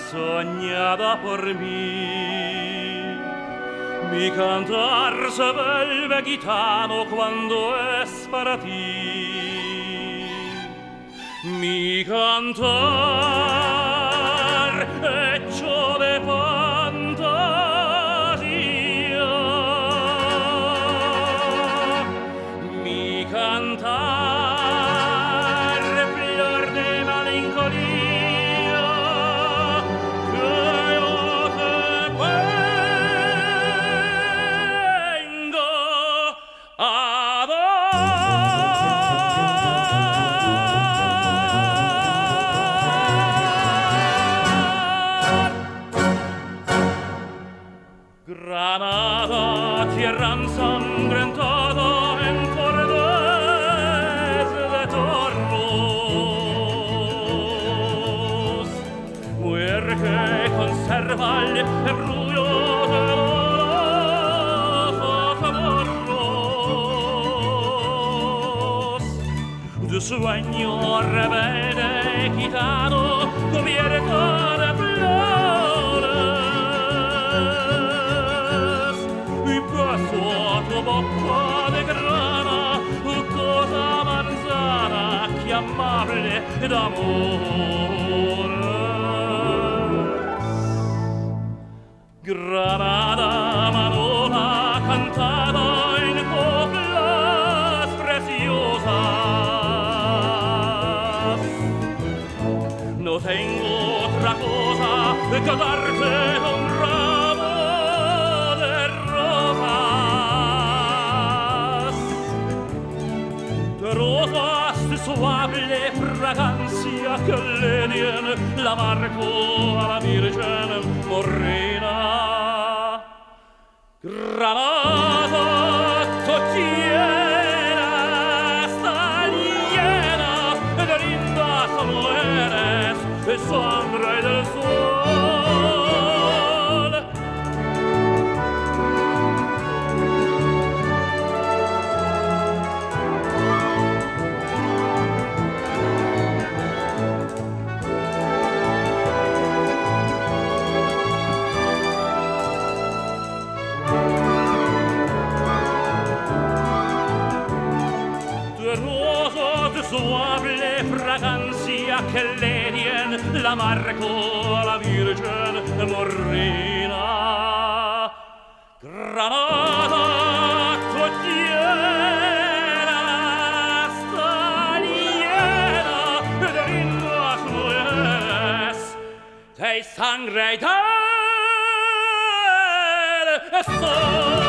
soñada por mí. Mi cantar se vuelve gitano cuando es para ti. Mi cantar hecho de fantasía. Mi cantar flor de melancolía. Que yo te vengo a Granada, tierra ensangrentada en cordes de toros, mujer que conserva el embrullo de los amorros, de sueño rebelde gitano cubierto de flores. Tu bocca de grana, cosa manzana, chiamabile d'amore. Granada, Manona, cantada en coplas preciosas. No tengo otra cosa que darte un ramo de rosas de suave fragancia que le den la marco a la Virgen morena. Granada, cochera, está llena de lindas mujeres, de sombra y del sol. Suave fragancia que le dien la marco a la Virgen morena. Granada, cochera, está llena de lindas mujeres, de sangre y del sol.